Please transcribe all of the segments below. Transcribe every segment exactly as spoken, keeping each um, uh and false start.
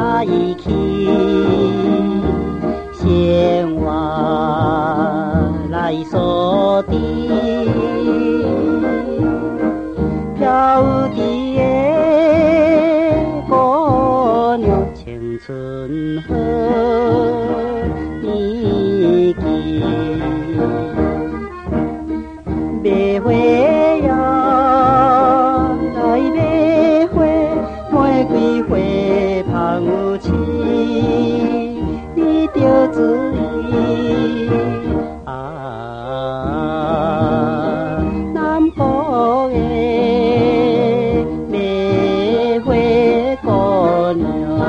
来去，生活来锁定，飘伫的姑娘青春好年纪，买花呀来买花，玫瑰花香有情，你着注意啊，南部的买花姑娘。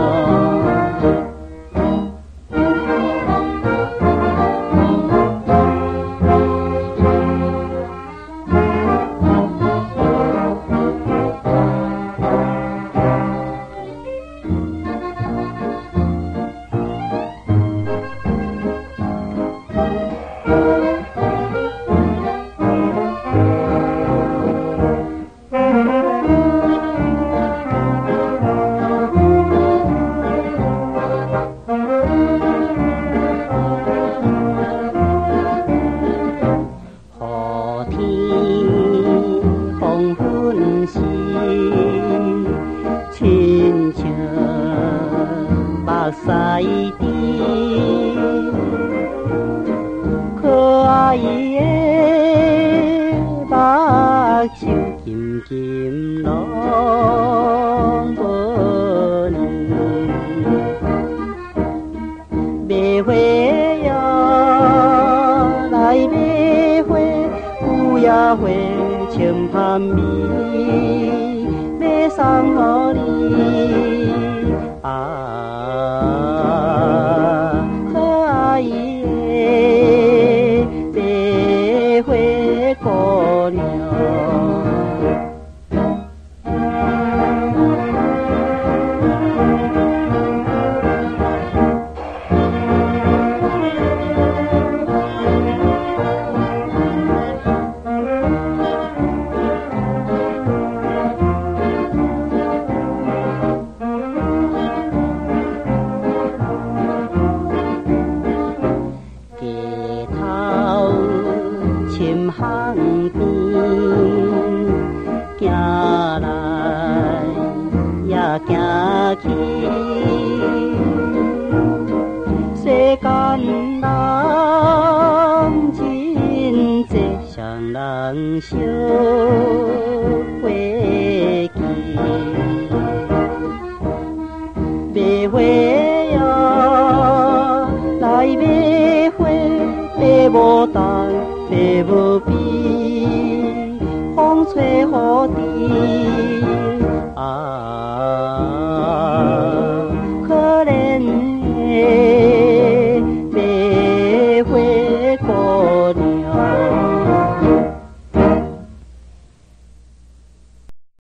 分是亲像目屎滴，可爱的目睭金金拢无呢，买花呀来买花，有呀花。清香味，要送予你啊，可爱的白花姑娘。深巷边，行来也行去，世间人真多，双人相会。